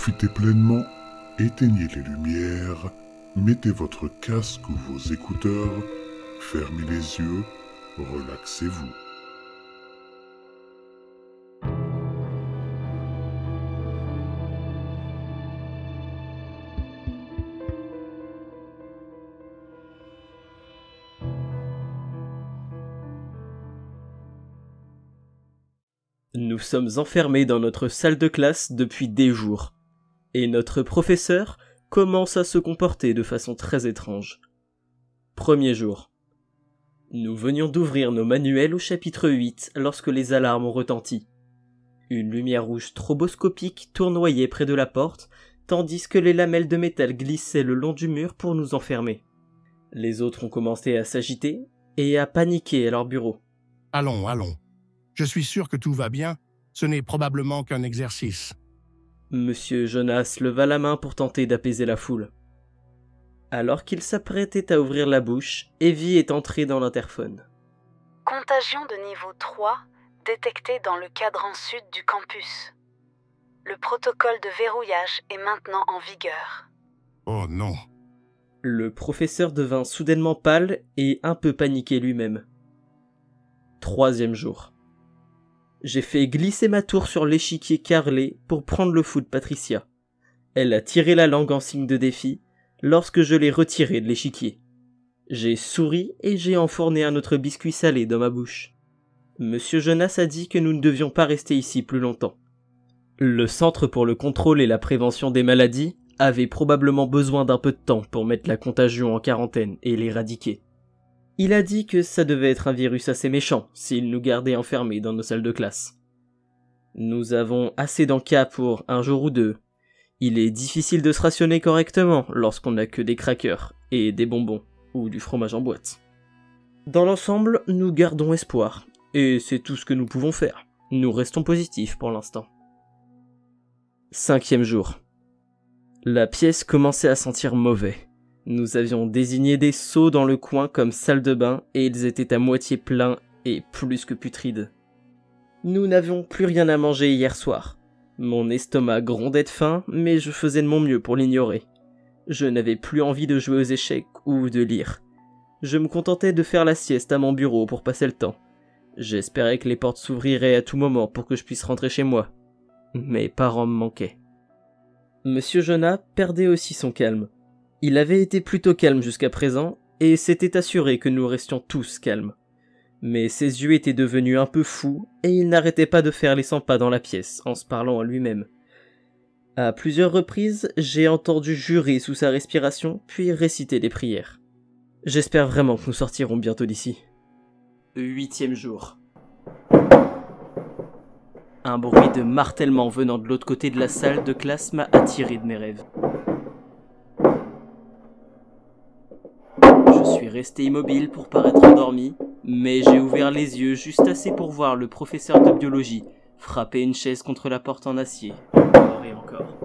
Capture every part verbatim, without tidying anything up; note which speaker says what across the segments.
Speaker 1: Profitez pleinement, éteignez les lumières, mettez votre casque ou vos écouteurs, fermez les yeux, relaxez-vous.
Speaker 2: Nous sommes enfermés dans notre salle de classe depuis des jours, et notre professeur commence à se comporter de façon très étrange. Premier jour. Nous venions d'ouvrir nos manuels au chapitre huit lorsque les alarmes ont retenti. Une lumière rouge stroboscopique tournoyait près de la porte, tandis que les lamelles de métal glissaient le long du mur pour nous enfermer. Les autres ont commencé à s'agiter et à paniquer à leur bureau.
Speaker 3: Allons, allons. Je suis sûr que tout va bien. Ce n'est probablement qu'un exercice.
Speaker 2: Monsieur Jonas leva la main pour tenter d'apaiser la foule. Alors qu'il s'apprêtait à ouvrir la bouche, Evie est entrée dans l'interphone.
Speaker 4: Contagion de niveau trois détectée dans le cadran sud du campus. Le protocole de verrouillage est maintenant en vigueur.
Speaker 3: Oh non.
Speaker 2: Le professeur devint soudainement pâle et un peu paniqué lui-même. Troisième jour. J'ai fait glisser ma tour sur l'échiquier carrelé pour prendre le fou de Patricia. Elle a tiré la langue en signe de défi lorsque je l'ai retiré de l'échiquier. J'ai souri et j'ai enfourné un autre biscuit salé dans ma bouche. Monsieur Jonas a dit que nous ne devions pas rester ici plus longtemps. Le Centre pour le contrôle et la prévention des maladies avait probablement besoin d'un peu de temps pour mettre la contagion en quarantaine et l'éradiquer. Il a dit que ça devait être un virus assez méchant s'il nous gardait enfermés dans nos salles de classe. Nous avons assez d'encas pour un jour ou deux. Il est difficile de se rationner correctement lorsqu'on n'a que des crackers et des bonbons ou du fromage en boîte. Dans l'ensemble, nous gardons espoir, et c'est tout ce que nous pouvons faire. Nous restons positifs pour l'instant. Cinquième jour. La pièce commençait à sentir mauvais. Nous avions désigné des seaux dans le coin comme salle de bain et ils étaient à moitié pleins et plus que putrides. Nous n'avions plus rien à manger hier soir. Mon estomac grondait de faim, mais je faisais de mon mieux pour l'ignorer. Je n'avais plus envie de jouer aux échecs ou de lire. Je me contentais de faire la sieste à mon bureau pour passer le temps. J'espérais que les portes s'ouvriraient à tout moment pour que je puisse rentrer chez moi. Mes parents me manquaient. Monsieur Jonas perdait aussi son calme. Il avait été plutôt calme jusqu'à présent, et s'était assuré que nous restions tous calmes. Mais ses yeux étaient devenus un peu fous, et il n'arrêtait pas de faire les cent pas dans la pièce, en se parlant à lui-même. À plusieurs reprises, j'ai entendu jurer sous sa respiration, puis réciter des prières. J'espère vraiment que nous sortirons bientôt d'ici. Huitième jour. Un bruit de martèlement venant de l'autre côté de la salle de classe m'a attiré de mes rêves. Je suis resté immobile pour paraître endormi, mais j'ai ouvert les yeux juste assez pour voir le professeur de biologie frapper une chaise contre la porte en acier, encore et encore.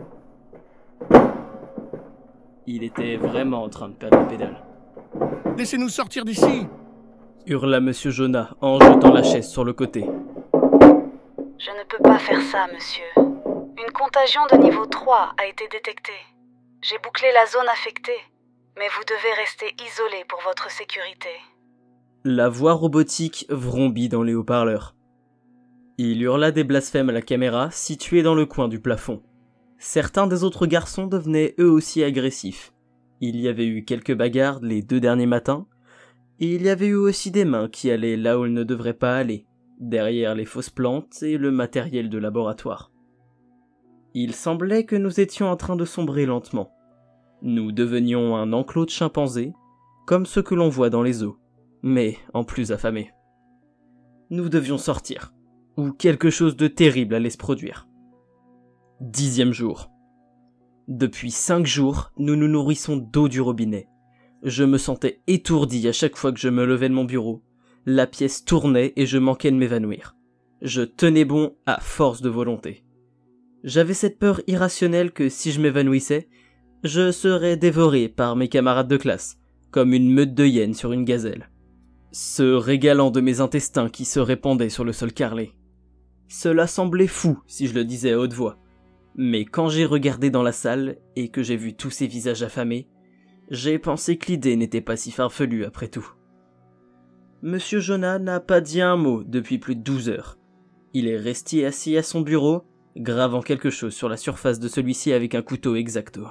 Speaker 2: Il était vraiment en train de perdre la pédale.
Speaker 3: « Laissez-nous sortir d'ici !»
Speaker 2: hurla Monsieur Jonas en jetant la chaise sur le côté.
Speaker 4: « Je ne peux pas faire ça, monsieur. Une contagion de niveau trois a été détectée. J'ai bouclé la zone affectée. Mais vous devez rester isolé pour votre sécurité. »
Speaker 2: La voix robotique vrombit dans les haut-parleurs. Il hurla des blasphèmes à la caméra située dans le coin du plafond. Certains des autres garçons devenaient eux aussi agressifs. Il y avait eu quelques bagarres les deux derniers matins, et il y avait eu aussi des mains qui allaient là où elles ne devraient pas aller, derrière les fausses plantes et le matériel de laboratoire. Il semblait que nous étions en train de sombrer lentement. Nous devenions un enclos de chimpanzés, comme ceux que l'on voit dans les zoos, mais en plus affamés. Nous devions sortir, ou quelque chose de terrible allait se produire. Dixième jour. Depuis cinq jours, nous nous nourrissons d'eau du robinet. Je me sentais étourdi à chaque fois que je me levais de mon bureau. La pièce tournait et je manquais de m'évanouir. Je tenais bon à force de volonté. J'avais cette peur irrationnelle que si je m'évanouissais, je serais dévoré par mes camarades de classe, comme une meute de hyènes sur une gazelle, se régalant de mes intestins qui se répandaient sur le sol carrelé. Cela semblait fou si je le disais à haute voix, Mais quand j'ai regardé dans la salle et que j'ai vu tous ces visages affamés, j'ai pensé que l'idée n'était pas si farfelue après tout. Monsieur Jonah n'a pas dit un mot depuis plus de douze heures. Il est resté assis à son bureau, gravant quelque chose sur la surface de celui-ci avec un couteau exacto.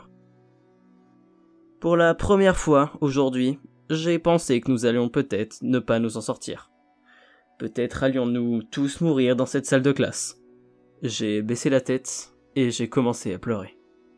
Speaker 2: Pour la première fois aujourd'hui, j'ai pensé que nous allions peut-être ne pas nous en sortir. Peut-être allions-nous tous mourir dans cette salle de classe. J'ai baissé la tête et j'ai commencé à pleurer.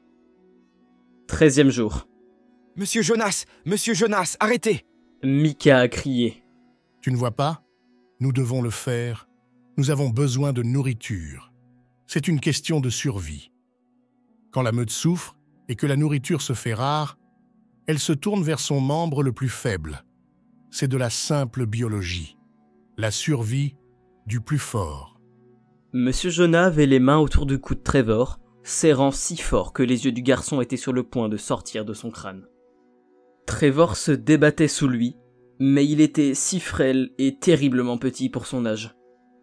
Speaker 2: Treizième jour.
Speaker 5: Monsieur Jonas, Monsieur Jonas, arrêtez!
Speaker 2: Mika a crié.
Speaker 3: Tu ne vois pas? Nous devons le faire. Nous avons besoin de nourriture. C'est une question de survie. Quand la meute souffre et que la nourriture se fait rare, elle se tourne vers son membre le plus faible. C'est de la simple biologie. La survie du plus fort.
Speaker 2: Monsieur Jonah avait les mains autour du cou de Trevor, serrant si fort que les yeux du garçon étaient sur le point de sortir de son crâne. Trevor se débattait sous lui, mais il était si frêle et terriblement petit pour son âge.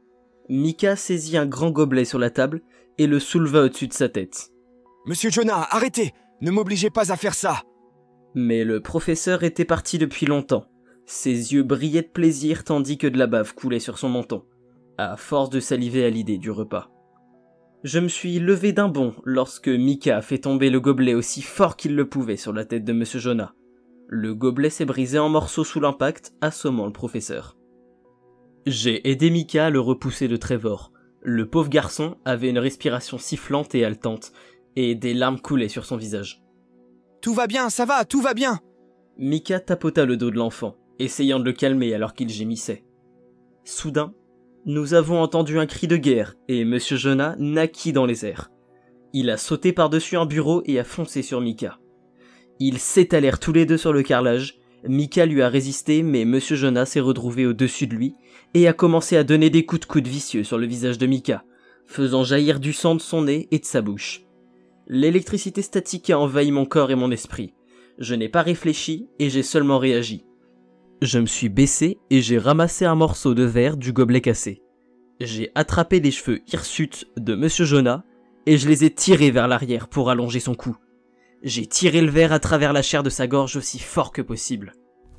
Speaker 2: Mika saisit un grand gobelet sur la table et le souleva au-dessus de sa tête.
Speaker 5: « Monsieur Jonah, arrêtez! Ne m'obligez pas à faire ça !»
Speaker 2: Mais le professeur était parti depuis longtemps. Ses yeux brillaient de plaisir tandis que de la bave coulait sur son menton, à force de saliver à l'idée du repas. Je me suis levé d'un bond lorsque Mika a fait tomber le gobelet aussi fort qu'il le pouvait sur la tête de Monsieur Jonah. Le gobelet s'est brisé en morceaux sous l'impact, assommant le professeur. J'ai aidé Mika à le repousser de Trevor. Le pauvre garçon avait une respiration sifflante et haletante, et des larmes coulaient sur son visage.
Speaker 5: « Tout va bien, ça va, tout va bien !»
Speaker 2: Mika tapota le dos de l'enfant, essayant de le calmer alors qu'il gémissait. Soudain, nous avons entendu un cri de guerre, et Monsieur Jonah naquit dans les airs. Il a sauté par-dessus un bureau et a foncé sur Mika. Ils s'étalèrent tous les deux sur le carrelage. Mika lui a résisté, mais Monsieur Jonah s'est retrouvé au-dessus de lui et a commencé à donner des coups de coude vicieux sur le visage de Mika, faisant jaillir du sang de son nez et de sa bouche. L'électricité statique a envahi mon corps et mon esprit. Je n'ai pas réfléchi et j'ai seulement réagi. Je me suis baissé et j'ai ramassé un morceau de verre du gobelet cassé. J'ai attrapé les cheveux hirsutes de Monsieur Jonah et je les ai tirés vers l'arrière pour allonger son cou. J'ai tiré le verre à travers la chair de sa gorge aussi fort que possible.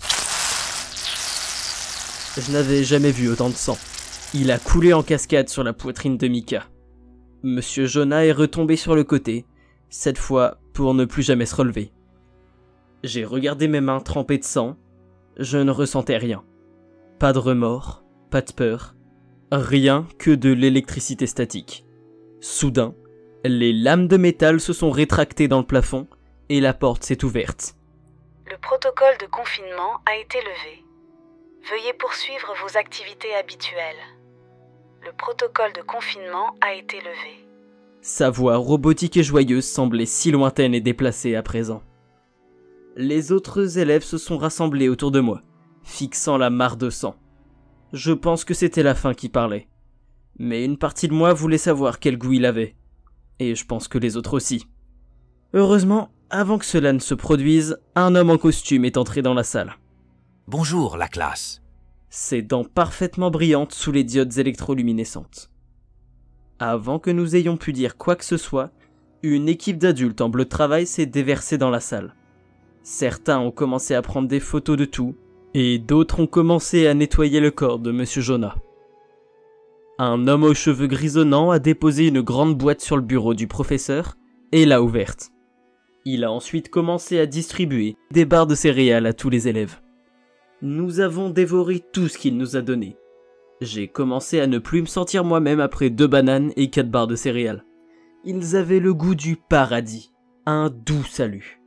Speaker 2: Je n'avais jamais vu autant de sang. Il a coulé en cascade sur la poitrine de Mika. Monsieur Jonah est retombé sur le côté, cette fois pour ne plus jamais se relever. J'ai regardé mes mains trempées de sang. Je ne ressentais rien. Pas de remords, pas de peur, rien que de l'électricité statique. Soudain, les lames de métal se sont rétractées dans le plafond et la porte s'est ouverte.
Speaker 4: Le protocole de confinement a été levé. Veuillez poursuivre vos activités habituelles. Le protocole de confinement a été levé.
Speaker 2: Sa voix robotique et joyeuse semblait si lointaine et déplacée à présent. Les autres élèves se sont rassemblés autour de moi, fixant la mare de sang. Je pense que c'était la faim qui parlait. Mais une partie de moi voulait savoir quel goût il avait. Et je pense que les autres aussi. Heureusement, avant que cela ne se produise, un homme en costume est entré dans la salle.
Speaker 6: « Bonjour, la classe !»
Speaker 2: Ses dents parfaitement brillantes sous les diodes électroluminescentes. Avant que nous ayons pu dire quoi que ce soit, une équipe d'adultes en bleu de travail s'est déversée dans la salle. Certains ont commencé à prendre des photos de tout, et d'autres ont commencé à nettoyer le corps de Monsieur Jonah. Un homme aux cheveux grisonnants a déposé une grande boîte sur le bureau du professeur et l'a ouverte. Il a ensuite commencé à distribuer des barres de céréales à tous les élèves. Nous avons dévoré tout ce qu'il nous a donné. J'ai commencé à ne plus me sentir moi-même après deux bananes et quatre barres de céréales. Ils avaient le goût du paradis, un doux salut.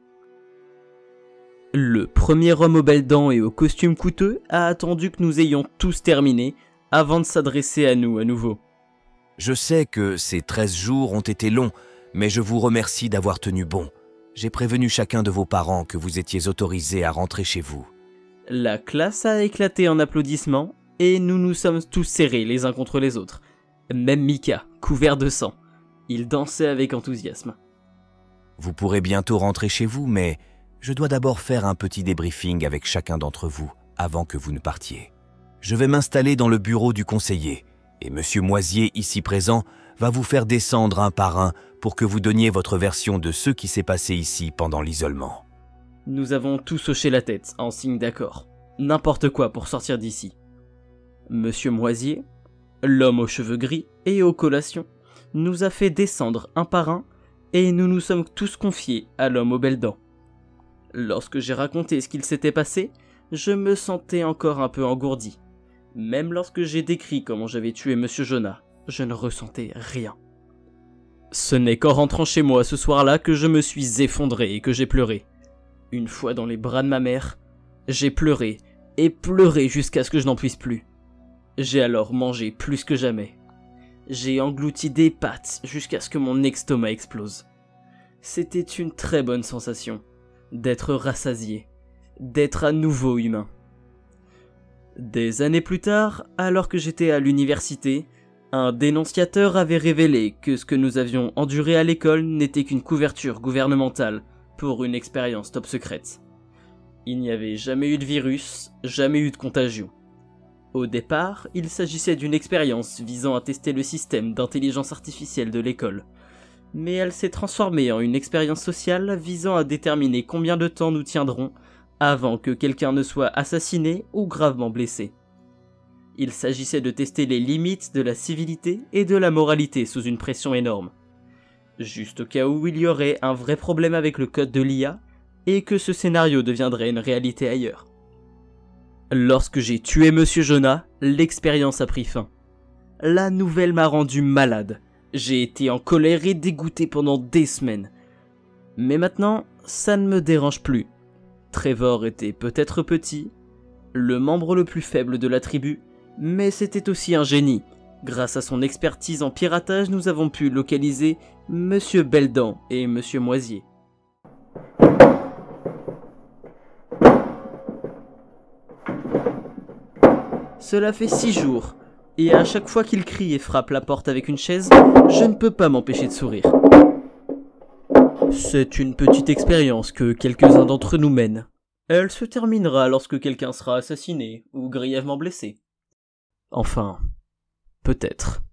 Speaker 2: Le premier homme aux belles dents et au costume coûteux a attendu que nous ayons tous terminé avant de s'adresser à nous à nouveau.
Speaker 6: Je sais que ces treize jours ont été longs, mais je vous remercie d'avoir tenu bon. J'ai prévenu chacun de vos parents que vous étiez autorisés à rentrer chez vous.
Speaker 2: La classe a éclaté en applaudissements et nous nous sommes tous serrés les uns contre les autres. Même Mika, couvert de sang. Il dansait avec enthousiasme.
Speaker 6: Vous pourrez bientôt rentrer chez vous, mais je dois d'abord faire un petit débriefing avec chacun d'entre vous avant que vous ne partiez. Je vais m'installer dans le bureau du conseiller et Monsieur Moisier, ici présent, va vous faire descendre un par un pour que vous donniez votre version de ce qui s'est passé ici pendant l'isolement. »
Speaker 2: Nous avons tous hoché la tête, en signe d'accord. N'importe quoi pour sortir d'ici. Monsieur Moisier, l'homme aux cheveux gris et aux collations, nous a fait descendre un par un et nous nous sommes tous confiés à l'homme aux belles dents. Lorsque j'ai raconté ce qu'il s'était passé, je me sentais encore un peu engourdi. Même lorsque j'ai décrit comment j'avais tué Monsieur Jonah, je ne ressentais rien. Ce n'est qu'en rentrant chez moi ce soir-là que je me suis effondré et que j'ai pleuré. Une fois dans les bras de ma mère, j'ai pleuré et pleuré jusqu'à ce que je n'en puisse plus. J'ai alors mangé plus que jamais. J'ai englouti des pâtes jusqu'à ce que mon estomac explose. C'était une très bonne sensation d'être rassasié, d'être à nouveau humain. Des années plus tard, alors que j'étais à l'université, un dénonciateur avait révélé que ce que nous avions enduré à l'école n'était qu'une couverture gouvernementale pour une expérience top secrète. Il n'y avait jamais eu de virus, jamais eu de contagion. Au départ, il s'agissait d'une expérience visant à tester le système d'intelligence artificielle de l'école, mais elle s'est transformée en une expérience sociale visant à déterminer combien de temps nous tiendrons avant que quelqu'un ne soit assassiné ou gravement blessé. Il s'agissait de tester les limites de la civilité et de la moralité sous une pression énorme, juste au cas où il y aurait un vrai problème avec le code de l'I A et que ce scénario deviendrait une réalité ailleurs. Lorsque j'ai tué Monsieur Jonah, l'expérience a pris fin. La nouvelle m'a rendu malade. J'ai été en colère et dégoûté pendant des semaines. Mais maintenant, ça ne me dérange plus. Trevor était peut-être petit, le membre le plus faible de la tribu, mais c'était aussi un génie. Grâce à son expertise en piratage, nous avons pu localiser Monsieur Belledent et Monsieur Moisier. Cela fait six jours, et à chaque fois qu'il crie et frappe la porte avec une chaise, je ne peux pas m'empêcher de sourire. C'est une petite expérience que quelques-uns d'entre nous mènent. Elle se terminera lorsque quelqu'un sera assassiné ou grièvement blessé. Enfin, peut-être.